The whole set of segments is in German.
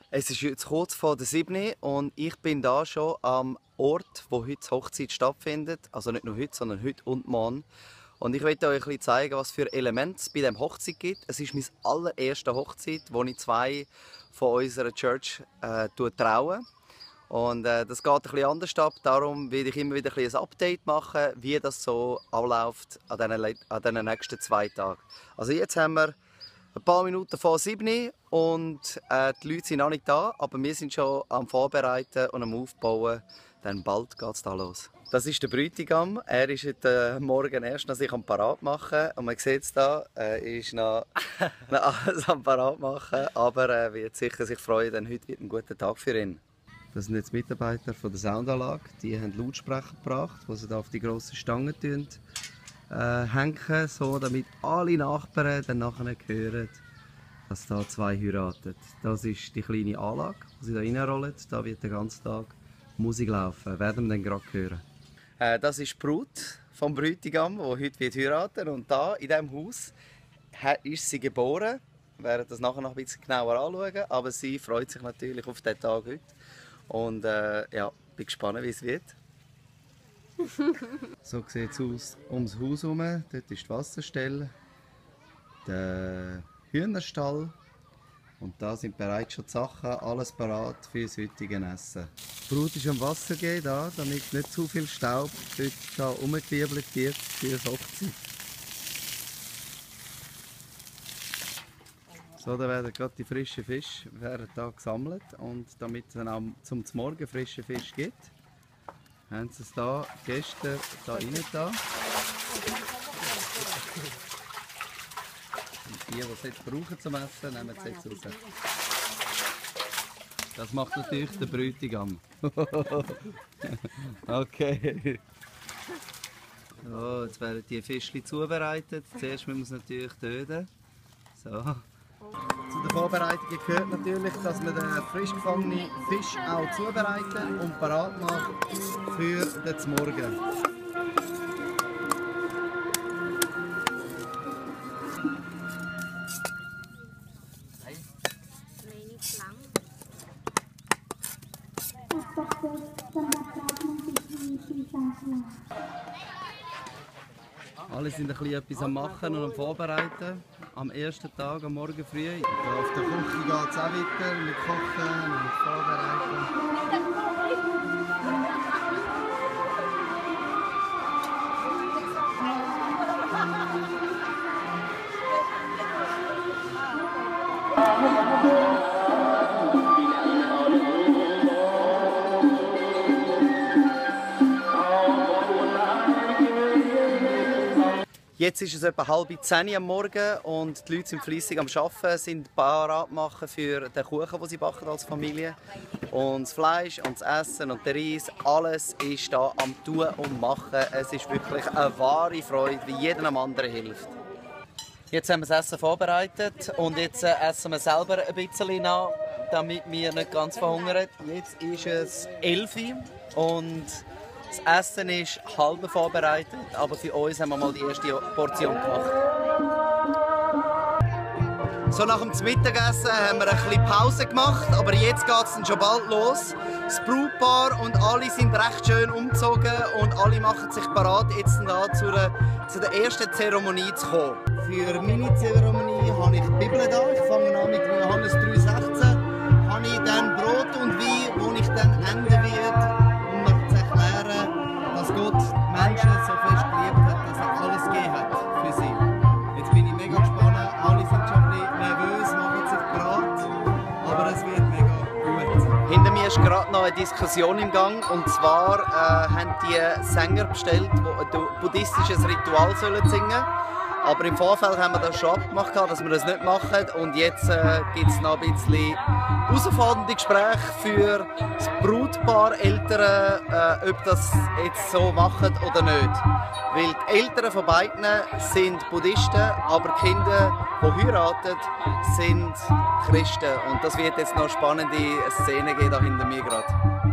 Es ist jetzt kurz vor der 7 und ich bin da schon am Ort, wo heute die Hochzeit stattfindet. Also nicht nur heute, sondern heute und morgen. Und ich möchte euch ein bisschen zeigen, was für Elemente es bei dieser Hochzeit gibt. Es ist meine allererste Hochzeit, wo ich 2 von unserer Church traue. Und das geht ein bisschen anders ab. Darum werde ich immer wieder ein Update machen, wie das so abläuft an diesen nächsten 2 Tagen. Also jetzt haben wir ein paar Minuten vor 7 und die Leute sind noch nicht da, aber wir sind schon am Vorbereiten und am Aufbauen. Dann bald geht es da los. Das ist der Bräutigam. Er ist heute Morgen erst noch sich am Parat machen. Und man sieht es da, er ist noch alles am Parat machen. Aber er wird sicher sich freuen, denn heute wird ein guter Tag für ihn. Das sind jetzt Mitarbeiter von der Soundanlage. Die haben Lautsprecher gebracht, die sie da auf die grossen Stangen hängen, so damit alle Nachbarn dann nachher hören, dass da 2 heiraten. Das ist die kleine Anlage, die sie da reinrollen. Da wird den ganzen Tag Musik laufen. Werden wir dann gerade hören. Das ist die Brut vom Bräutigam, die heute heiraten wird. Und da in diesem Haus ist sie geboren. Wir werden das nachher noch ein bisschen genauer anschauen. Aber sie freut sich natürlich auf diesen Tag heute. Und ja, bin gespannt, wie es wird. So sieht es aus ums Haus herum. Dort ist die Wasserstelle, der Hühnerstall. Und da sind bereits schon die Sachen, alles bereit für das heutige Essen. Die Brut ist am Wasser gehen, damit nicht zu viel Staub dort herumgewirbelt wird für die Hochzeit. So, da werden gerade die frischen Fische gesammelt. Und damit es dann auch zum Morgen frischen Fisch gibt, haben sie es da gestern da rein da. Und die es jetzt brauchen zum Essen, nehmen sie jetzt raus. Das macht natürlich der Bräutigam. Okay. So, jetzt werden die Fischchen zubereitet. Zuerst müssen wir es natürlich töten. So. Zu der Vorbereitung gehört natürlich, dass man den frisch gefangenen Fisch auch zubereiten und parat macht für den Morgen. Alle sind etwas am Machen und am Vorbereiten. Am ersten Tag, am Morgen früh. Auf der Küche geht es auch weiter mit Kochen und Vorbereiten. Jetzt ist es etwa 9:30 am Morgen und die Leute sind fleissig am Arbeiten, sind parat machen für den Kuchen, den sie backen als Familie. Und das Fleisch und das Essen und der Reis, alles ist da am Tun und Machen. Es ist wirklich eine wahre Freude, wie jedem am anderen hilft. Jetzt haben wir das Essen vorbereitet und jetzt essen wir selber ein bisschen nach, damit wir nicht ganz verhungern. Jetzt ist es 11 Uhr und das Essen ist halb vorbereitet, aber für uns haben wir mal die erste Portion gemacht. So nach dem Mittagessen haben wir ein bisschen Pause gemacht, aber jetzt geht es dann schon bald los. Das Brautpaar und alle sind recht schön umgezogen und alle machen sich bereit, jetzt da zu der ersten Zeremonie zu kommen. Für meine Zeremonie habe ich die Bibel da. Ich fange an mit Johannes 3,16. Habe ich dann Brot und Wein, wo ich dann enden werde, um noch zu erklären, dass Gott Menschen so fest geliebt hat, dass er alles gegeben hat für sie. Jetzt bin ich mega gespannt. Alle sind schon ein bisschen nervös, machen sich bereit, aber es wird mega gut. Hinter mir ist gerade noch eine Diskussion im Gang, und zwar haben die Sänger bestellt, die ein buddhistisches Ritual singen sollen. Aber im Vorfeld haben wir das schon abgemacht, dass wir das nicht machen. Und jetzt gibt es noch ein bisschen herausfordernde Gespräche für das Brautpaar, Eltern, ob das jetzt so machen oder nicht. Weil die Eltern von beiden sind Buddhisten, aber die Kinder, die heiraten, sind Christen. Und das wird jetzt noch eine spannende Szene geben, da hinter mir gerade.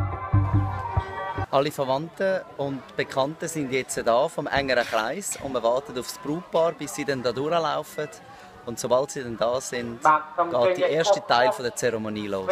Alle Verwandten und Bekannten sind jetzt da vom engeren Kreis und wir warten auf das Brautpaar, bis sie dann da durchlaufen. Und sobald sie dann da sind, geht der erste Teil der Zeremonie los.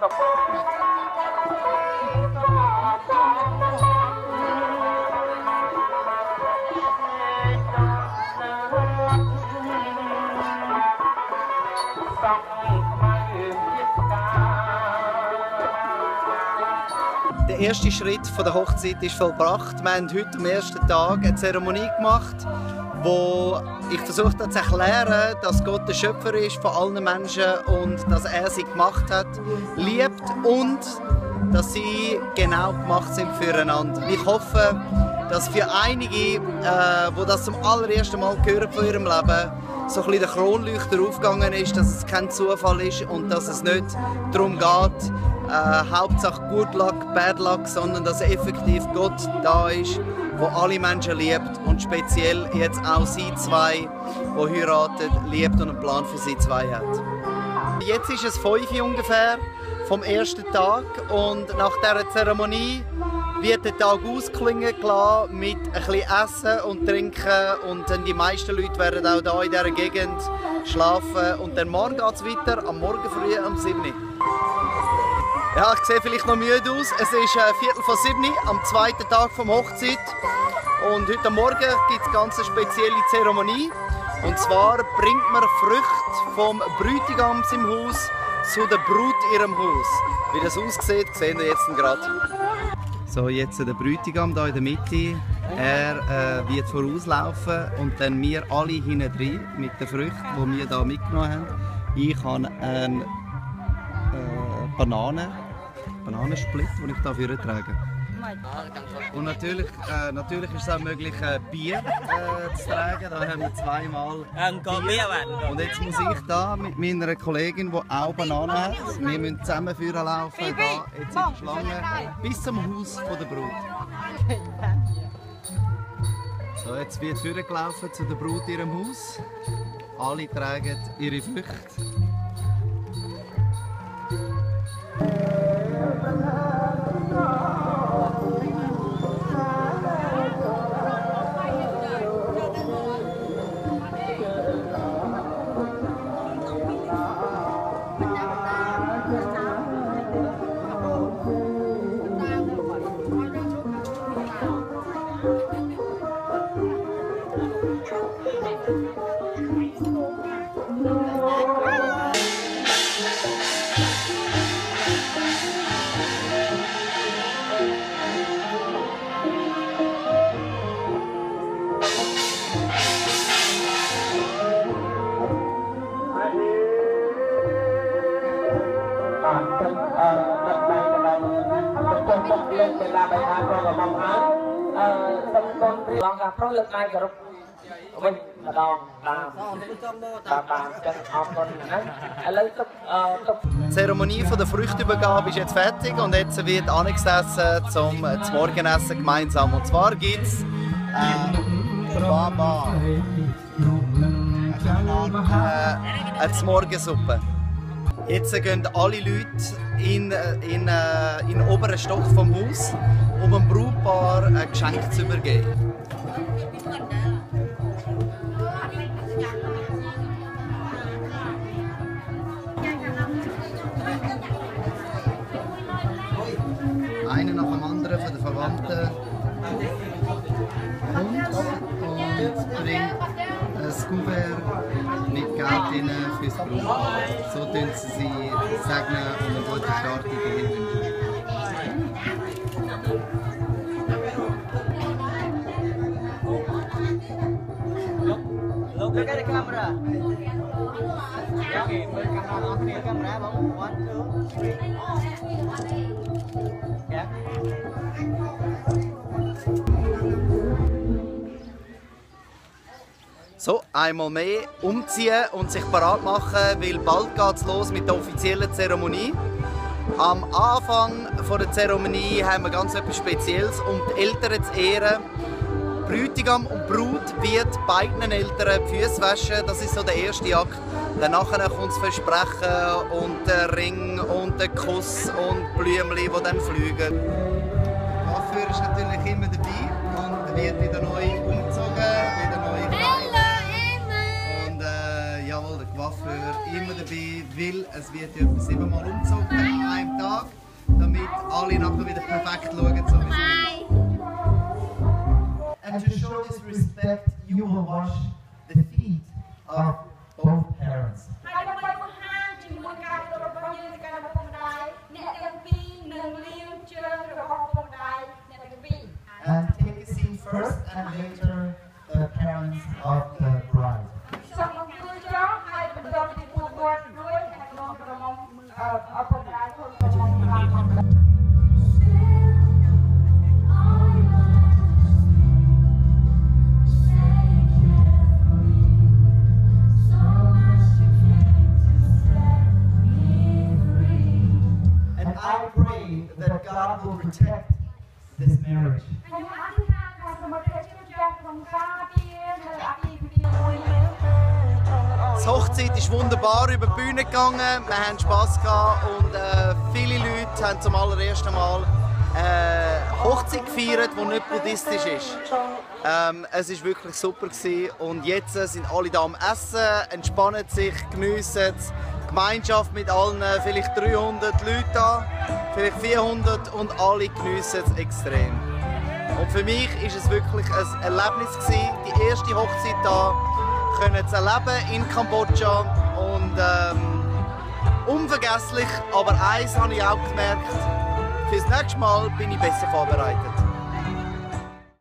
Der erste Schritt der Hochzeit ist vollbracht. Wir haben heute am ersten Tag eine Zeremonie gemacht, wo ich versucht habe zu erklären, dass Gott der Schöpfer ist von allen Menschen und dass er sie gemacht hat, liebt und dass sie genau gemacht sind füreinander. Ich hoffe, dass für einige, die das zum allerersten Mal hören von ihrem Leben, so ein bisschen der Kronleuchter aufgegangen ist, dass es kein Zufall ist und dass es nicht darum geht, Hauptsache Good Luck, Bad Luck, sondern dass effektiv Gott da ist, der alle Menschen liebt und speziell jetzt auch sie zwei, die heiraten, liebt und einen Plan für sie zwei hat. Jetzt ist es 5 Uhr ungefähr vom ersten Tag und nach dieser Zeremonie wird der Tag ausklingen gelassen mit ein bisschen Essen und Trinken und dann die meisten Leute werden auch hier in dieser Gegend schlafen und dann morgen geht es weiter, am Morgen früh um 7 Uhr. Ja, ich sehe vielleicht noch müde aus. Es ist 6:45 am zweiten Tag der Hochzeit und heute Morgen gibt es eine ganz spezielle Zeremonie und zwar bringt man Früchte vom Bräutigam im Haus zu der Brut in ihrem Haus. Wie das aussieht, sehen wir jetzt gerade. So, jetzt der Bräutigam hier in der Mitte. Er wird vorauslaufen und dann wir alle hinten drin mit den Früchten, die wir hier mitgenommen haben. Ich habe eine Bananensplit, den ich hier vortrage. Und natürlich ist es auch möglich, Bier zu tragen. Da haben wir zweimal Bier. Und jetzt muss ich da mit meiner Kollegin, die auch Bananen hat, wir müssen zusammen laufen, da jetzt in der Schlange, bis zum Haus der Brut. So, jetzt wird vorgelaufen zu der Brut in ihrem Haus. Alle tragen ihre Früchte. Die Zeremonie der Früchtübergabe ist jetzt fertig und jetzt wird angesessen zum Morgenessen gemeinsam. Und zwar gibt es Baba, eine Morgensuppe. Jetzt gehen alle Leute in den oberen Stock vom Haus, um dem Brautpaar ein Geschenk zu übergeben. Einer nach dem anderen von den Verwandten kommt und bringt ein Kuvert mit Geld rein fürs Brautpaar. So segnen sie und einen guten Start in die Ehe wünschen. Look at the camera. Okay, put the camera on the camera. 1, 2, 3. Yeah. So, einmal mehr umziehen und sich bereit machen, weil bald geht's los mit der offiziellen Zeremonie. Am Anfang der Zeremonie haben wir ganz etwas Spezielles, um die Eltern zu ehren. Bräutigam und Brut wird beiden Eltern die Füße waschen, das ist so der erste Akt. Danach kommt das Versprechen und der Ring und der Kuss und Blümchen, die dann fliegen. Der Coiffeur ist natürlich immer dabei und wird wieder neu umgezogen, wieder neu gekleidet. Und jawohl, habe für immer dabei, weil es wird etwa 7-mal umgezogen an einem Tag, damit alle nachher wieder perfekt schauen, so wie sie sind. And to show this respect, you will wash the feet of both parents. And take a seat first and later the parents of the bride. And I pray that God will protect this marriage. Die Hochzeit ist wunderbar über die Bühne gegangen, wir hatten Spass gehabt und viele Leute haben zum allerersten Mal Hochzeit gefeiert, die nicht buddhistisch ist. Es war wirklich super gewesen. Und jetzt sind alle da am Essen, entspannen sich, geniessen die Gemeinschaft mit allen, vielleicht 300 Leute da, vielleicht 400 und alle geniessen es extrem. Und für mich war es wirklich ein Erlebnis gewesen, die erste Hochzeit da zu erleben in Kambodscha und unvergesslich, aber eins habe ich auch gemerkt, fürs nächste Mal bin ich besser vorbereitet.